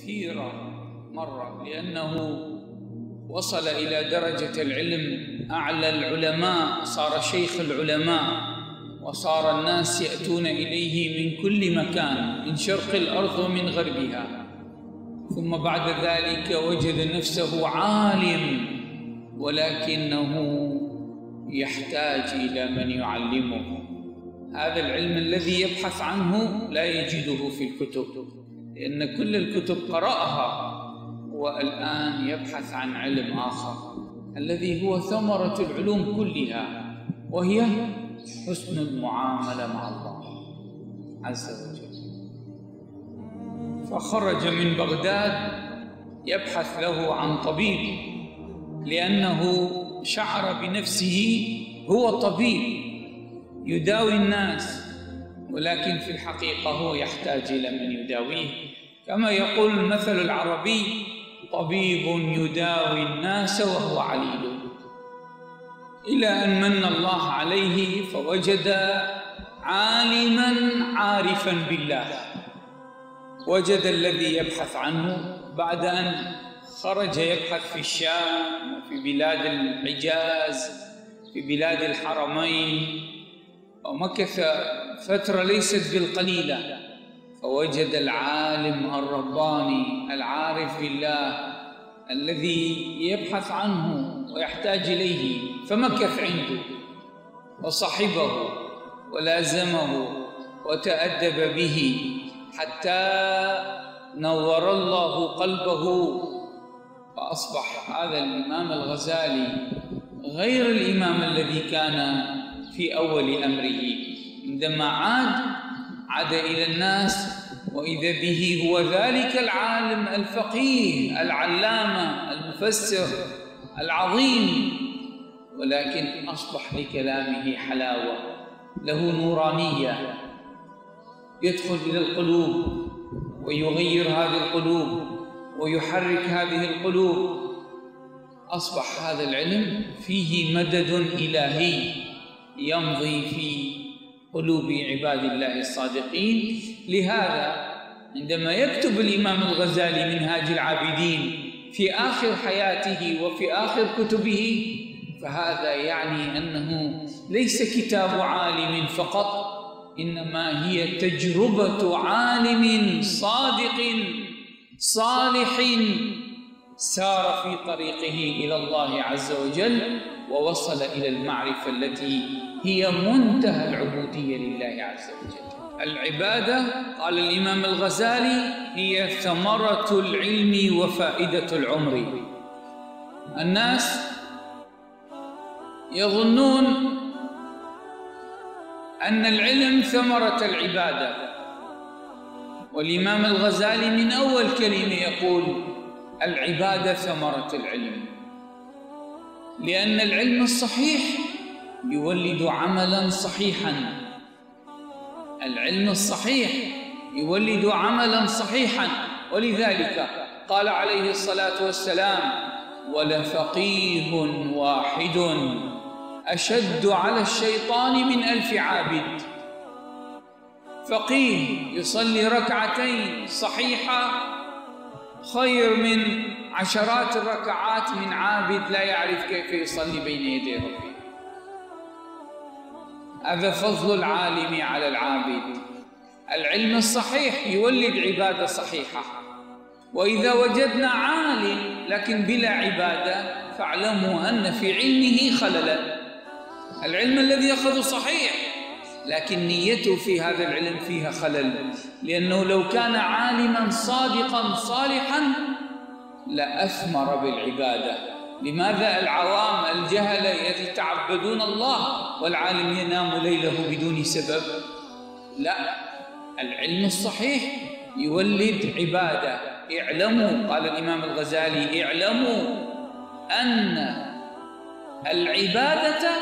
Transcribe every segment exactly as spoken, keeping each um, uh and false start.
كثيرة مرة، لأنه وصل إلى درجة العلم أعلى العلماء، صار شيخ العلماء، وصار الناس يأتون إليه من كل مكان، من شرق الأرض ومن غربها. ثم بعد ذلك وجد نفسه عالم، ولكنه يحتاج إلى من يعلمه. هذا العلم الذي يبحث عنه لا يجده في الكتب، لأن كل الكتب قرأها، والآن يبحث عن علم آخر الذي هو ثمرة العلوم كلها، وهي حسن المعاملة مع الله عز وجل. فخرج من بغداد يبحث له عن طبيب، لأنه شعر بنفسه هو طبيب يداوي الناس، ولكن في الحقيقة هو يحتاج إلى من يداويه. كما يقول المثل العربي: طبيب يداوي الناس وهو عليل. إلى أن من الله عليه فوجد عالما عارفا بالله، وجد الذي يبحث عنه بعد أن خرج يبحث في الشام وفي بلاد الحجاز في بلاد الحرمين، ومكث فترة ليست بالقليلة، فوجد العالم الرباني العارف بالله الذي يبحث عنه ويحتاج إليه، فمكث عنده وصحبه ولازمه وتأدب به حتى نور الله قلبه، فأصبح هذا الإمام الغزالي غير الإمام الذي كان في أول أمره. عندما عاد عاد إلى الناس وإذا به هو ذلك العالم الفقيه العلامة المفسر العظيم، ولكن أصبح لكلامه حلاوة، له نورانية، يدخل إلى القلوب ويغير هذه القلوب ويحرك هذه القلوب. أصبح هذا العلم فيه مدد إلهي يمضي في قلوب عباد الله الصادقين. لهذا عندما يكتب الإمام الغزالي منهاج العابدين في آخر حياته وفي آخر كتبه، فهذا يعني أنه ليس كتاب عالم فقط، إنما هي تجربة عالم صادق صالح سار في طريقه إلى الله عز وجل، ووصل إلى المعرفة التي هي منتهى العبودية لله عز وجل. العبادة، قال الإمام الغزالي، هي ثمرة العلم وفائدة العمر. الناس يظنون أن العلم ثمرة العبادة، والإمام الغزالي من أول كلمة يقول: العبادة ثمرة العلم، لأن العلم الصحيح يولد عملا صحيحا. العلم الصحيح يولد عملا صحيحا، ولذلك قال عليه الصلاة والسلام: ولفقيه واحد أشد على الشيطان من ألف عابد. فقيه يصلي ركعتين صحيحة خير من عشرات الركعات من عابد لا يعرف كيف يصلي بين يدي ربه. هذا فضل العالم على العابد. العلم الصحيح يولد عبادة صحيحة، وإذا وجدنا عالم لكن بلا عبادة فاعلموا أن في علمه خللا. العلم الذي يأخذ صحيح لكن نيته في هذا العلم فيها خلل، لأنه لو كان عالما صادقا صالحا لأثمر بالعبادة. لماذا العوام الجهلة يتعبدون الله والعالم ينام ليله بدون سبب؟ لا، العلم الصحيح يولد عبادة. اعلموا، قال الإمام الغزالي: اعلموا أن العبادة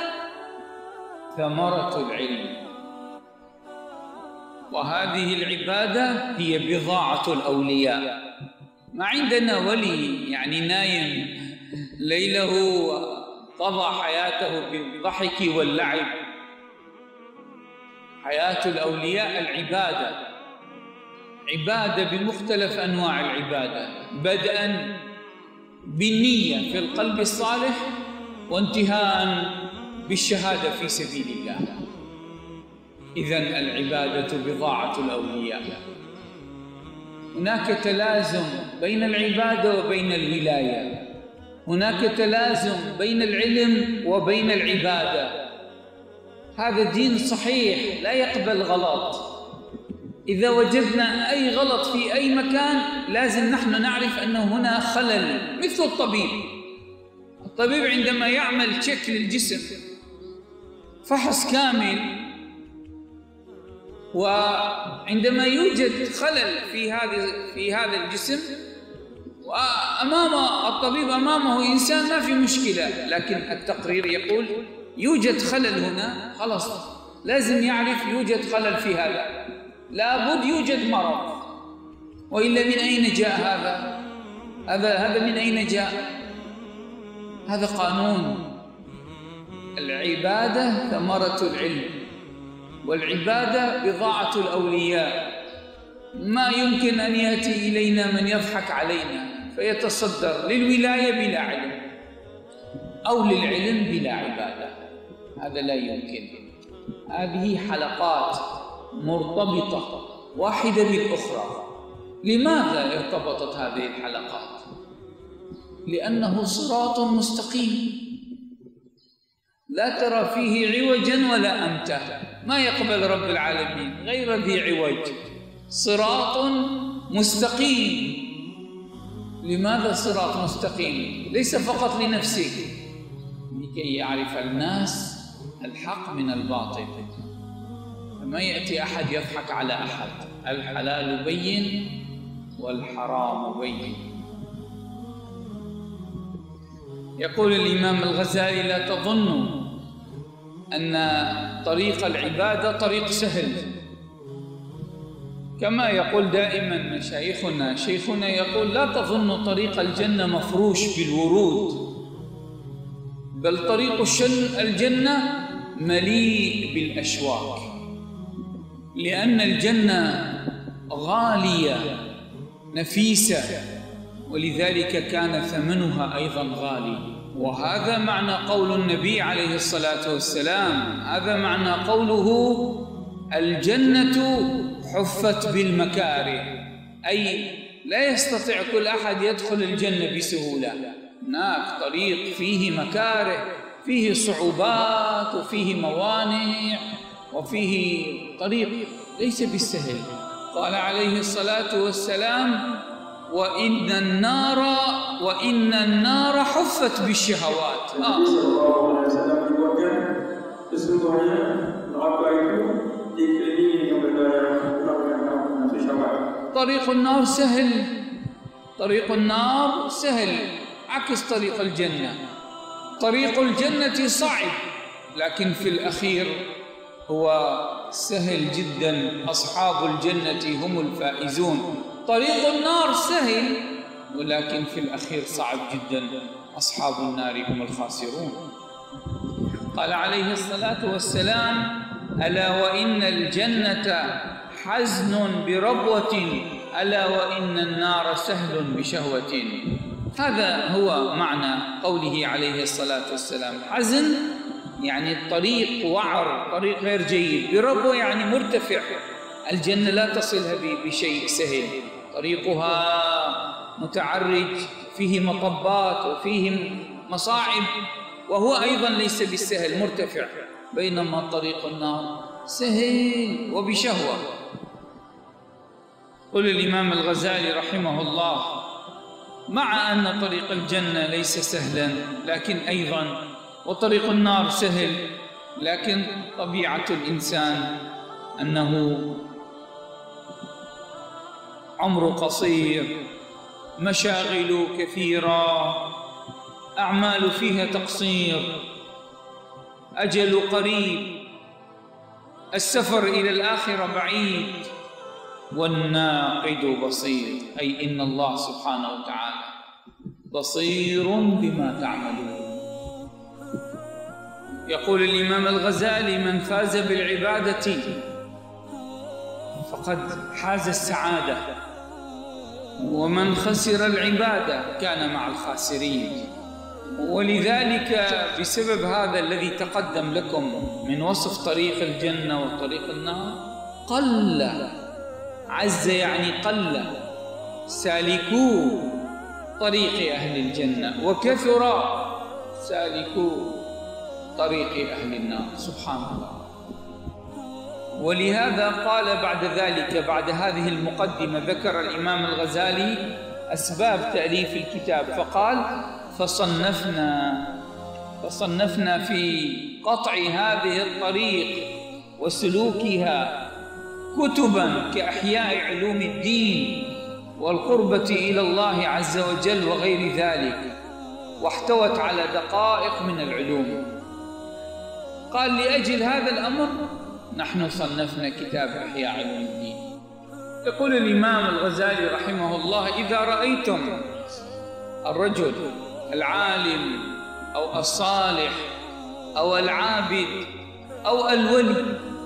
ثمرة العلم، وهذه العبادة هي بضاعة الأولياء. ما عندنا ولي يعني نايم ليله قضى حياته بالضحك واللعب. حياة الأولياء العبادة، عبادة بمختلف أنواع العبادة، بدءا بالنية في القلب الصالح وانتهاء بالشهادة في سبيل الله. إذن العبادة بضاعة الأولياء. هناك تلازم بين العبادة وبين الولاية، هناك تلازم بين العلم وبين العبادة. هذا دين صحيح لا يقبل غلط. إذا وجدنا أي غلط في أي مكان لازم نحن نعرف أن هنا خلل، مثل الطبيب. الطبيب عندما يعمل تشيك للجسم، فحص كامل، وعندما يوجد خلل في هذا في هذا الجسم وأمام الطبيب أمامه إنسان ما في مشكلة، لكن التقرير يقول يوجد خلل هنا، خلاص لازم يعرف يوجد خلل في هذا، لابد يوجد مرض، وإلا من أين جاء هذا؟ هذا هذا من أين جاء؟ هذا قانون. العبادة ثمرة العلم، والعبادة بضاعة الأولياء. ما يمكن أن يأتي إلينا من يضحك علينا فيتصدر للولاية بلا علم أو للعلم بلا عبادة، هذا لا يمكن. هذه حلقات مرتبطة واحدة بالأخرى. لماذا ارتبطت هذه الحلقات؟ لأنه صراط مستقيم لا ترى فيه عوجا ولا أمتا، ما يقبل رب العالمين غير ذي عوج، صراط مستقيم. لماذا صراط مستقيم؟ ليس فقط لنفسك، لكي يعرف الناس الحق من الباطل، فما يأتي أحد يضحك على أحد. الحلال بين والحرام بين. يقول الإمام الغزالي: لا تظنوا أن طريق العبادة طريق سهل، كما يقول دائما مشايخنا. شيخنا يقول: لا تظنوا طريق الجنة مفروش بالورود، بل طريق الجنة مليء بالأشواك، لأن الجنة غالية نفيسة، ولذلك كان ثمنها أيضا غالي. وهذا معنى قول النبي عليه الصلاة والسلام، هذا معنى قوله: الجنة حفت بالمكاره، أي لا يستطيع كل أحد يدخل الجنة بسهولة. هناك طريق فيه مكاره، فيه صعوبات وفيه موانع وفيه طريق ليس بالسهل. قال عليه الصلاة والسلام: وإن النار وإن النار حفت بالشهوات. آه. طريق النار سهل، طريق النار سهل عكس طريق الجنة. طريق الجنة صعب، لكن في الأخير هو سهل جدا. أصحاب الجنة هم الفائزون. طريق النار سهل، ولكن في الأخير صعب جدا. أصحاب النار هم الخاسرون. قال عليه الصلاة والسلام: ألا وإن الجنة حزن بربوة، ألا وإن النار سهل بشهوة. هذا هو معنى قوله عليه الصلاة والسلام. حزن يعني الطريق وعر، طريق غير جيد. بربوة يعني مرتفع. الجنة لا تصلها بشيء سهل، طريقها متعرج، فيه مطبات وفيه مصاعب، وهو أيضا ليس بالسهل، مرتفع. بينما طريق النار سهل وبشهوة. قل الإمام الغزالي رحمه الله: مع أن طريق الجنة ليس سهلا، لكن أيضا وطريق النار سهل، لكن طبيعة الإنسان أنه عمر قصير، مشاغل كثيرة، أعمال فيها تقصير، أجل قريب، السفر إلى الآخرة بعيد، والناقد بصير، أي إن الله سبحانه وتعالى بصير بما تعملون. يقول الإمام الغزالي: من فاز بالعبادة فقد حاز السعادة، ومن خسر العبادة كان مع الخاسرين. ولذلك بسبب هذا الذي تقدم لكم من وصف طريق الجنة وطريق النار، قل عز يعني قل سالكو طريق أهل الجنة، وكثر سالكو طريق أهل النار. سبحان الله. ولهذا قال بعد ذلك، بعد هذه المقدمة، ذكر الإمام الغزالي أسباب تأليف الكتاب، فقال: فصنفنا فصنفنا في قطع هذه الطريق وسلوكها كتبا كأحياء علوم الدين والقربة إلى الله عز وجل وغير ذلك، واحتوت على دقائق من العلوم. قال: لأجل هذا الأمر نحن صنفنا كتاب أحياء علوم الدين. يقول الإمام الغزالي رحمه الله: إذا رأيتم الرجل العالم أو الصالح أو العابد أو الولي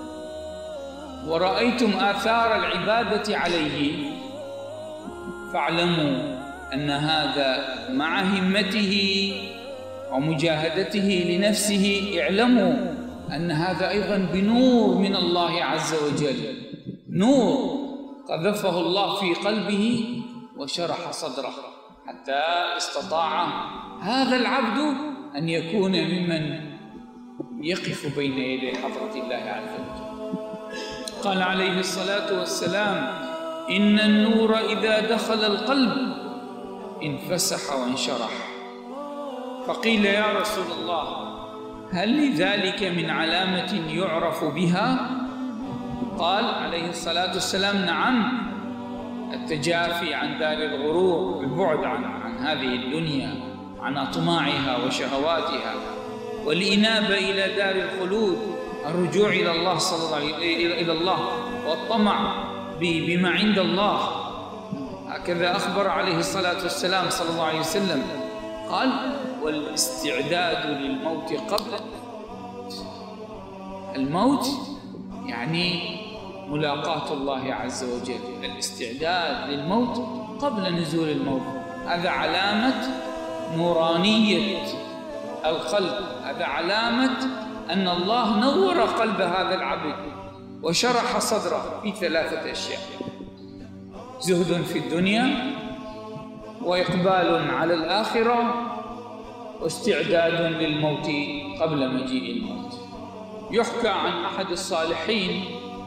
ورأيتم آثار العبادة عليه، فاعلموا أن هذا مع همته ومجاهدته لنفسه، اعلموا أن هذا أيضا بنور من الله عز وجل، نور قذفه الله في قلبه وشرح صدره حتى استطاع هذا العبد أن يكون ممن يقف بين يدي حضرة الله عز وجل. قال عليه الصلاة والسلام: إن النور إذا دخل القلب انفسح وانشرح. فقيل: يا رسول الله، هل لذلك من علامة يعرف بها؟ قال عليه الصلاة والسلام: نعم، التجافي عن دار الغرور، البعد عن, عن هذه الدنيا، عن أطماعها وشهواتها، والإنابة إلى دار الخلود، الرجوع إلى الله صلى الله عليه إلى الله والطمع بما عند الله. هكذا أخبر عليه الصلاة والسلام صلى الله عليه وسلم. قال: والاستعداد للموت قبل الموت. الموت يعني ملاقاة الله عز وجل، الاستعداد للموت قبل نزول الموت. هذا علامة نورانية القلب، هذا علامة أن الله نور قلب هذا العبد وشرح صدره في ثلاثة أشياء: زهد في الدنيا، وإقبال على الآخرة، واستعداد للموت قبل مجيء الموت. يحكى عن أحد الصالحين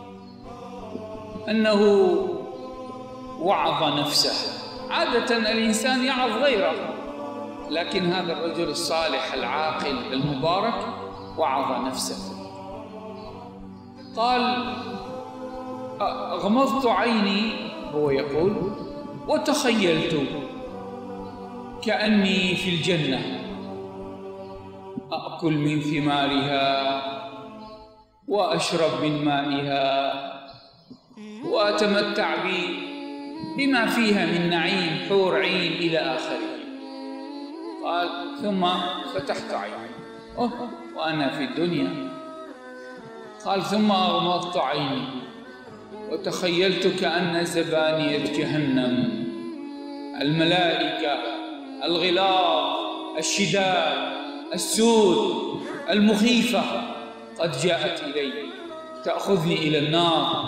أنه وعظ نفسه. عادة الإنسان يعظ غيره، لكن هذا الرجل الصالح العاقل المبارك وعظ نفسه. قال: أغمضت عيني، هو يقول، وتخيلت كأني في الجنة أأكل من ثمارها وأشرب من مائها وأتمتع بما فيها من نعيم حور عين إلى آخره. قال: ثم فتحت عيني أوه وأنا في الدنيا. قال: ثم أغمضت عيني وتخيلت كأن زبانية جهنم، الملائكة الغلاظ الشداد السود المخيفة قد جاءت إلي تأخذني إلى النار،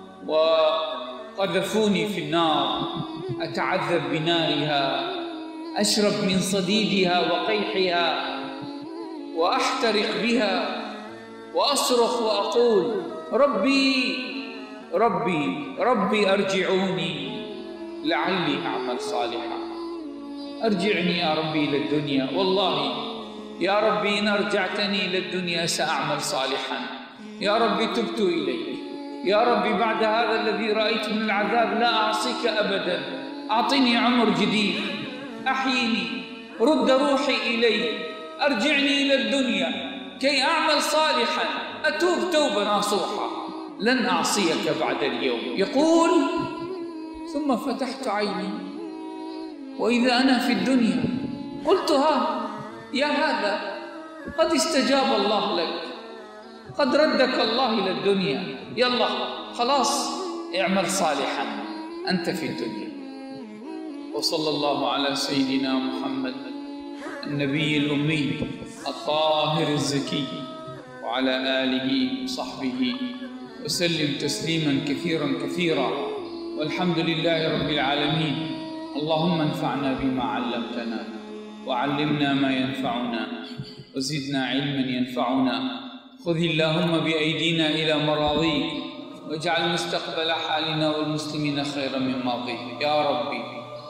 وقذفوني في النار، أتعذب بنارها، أشرب من صديدها وقيحها، وأحترق بها، وأصرخ وأقول: ربي ربي ربي أرجعوني لعلي أعمل صالحا. أرجعني يا ربي إلى الدنيا، والله يا ربي إن أرجعتني إلى الدنيا سأعمل صالحا. يا ربي تبت إليك، يا ربي بعد هذا الذي رأيت من العذاب لا أعصيك أبدا. أعطني عمر جديد، أحييني، رد روحي إلي، أرجعني إلى الدنيا كي أعمل صالحا، أتوب توبة ناصوحة، لن أعصيك بعد اليوم. يقول: ثم فتحت عيني وإذا أنا في الدنيا، قلت: ها يا هذا قد استجاب الله لك، قد ردك الله إلى الدنيا، يلا خلاص اعمل صالحا أنت في الدنيا. وصلى الله على سيدنا محمد النبي الأمي الطاهر الزكي وعلى آله وصحبه وسلم تسليما كثيرا كثيرا، والحمد لله رب العالمين. اللهم انفعنا بما علمتنا وعلمنا ما ينفعنا وزدنا علما ينفعنا. خذ اللهم بأيدينا إلى مراضيك واجعل مستقبل حالنا والمسلمين خيرا من ماضيه. يا ربي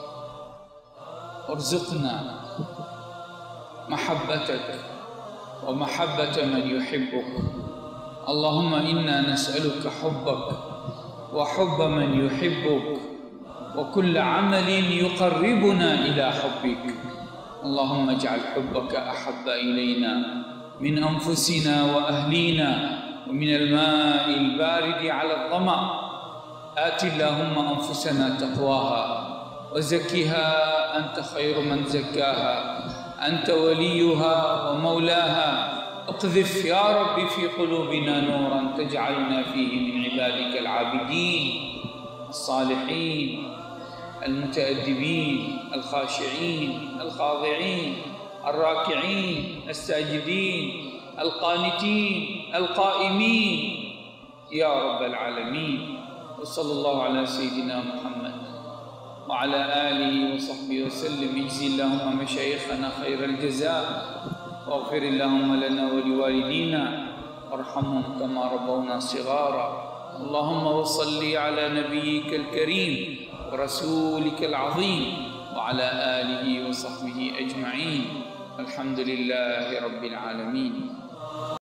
ارزقنا محبتك ومحبة من يحبك. اللهم إنا نسألك حبك وحب من يحبك وكل عمل يقربنا إلى حبك. اللهم اجعل حبك أحب إلينا من أنفسنا وأهلينا ومن الماء البارد على الظمأ. آت اللهم أنفسنا تقواها وزكها أنت خير من زكاها، أنت وليها ومولاها. اقذف يا رب في قلوبنا نورا تجعلنا فيه من عبادك العابدين الصالحين المتأدبين الخاشعين الخاضعين الراكعين الساجدين القانتين القائمين يا رب العالمين. وصلى الله على سيدنا محمد وعلى آله وصحبه وسلم. اجزي اللهم مشايخنا خير الجزاء واغفر اللهم لنا ولوالدينا وارحمهم كما ربونا صغارا. اللهم وصل على نبيك الكريم ورسولك العظيم وعلى آله وصحبه أجمعين. الحمد لله رب العالمين.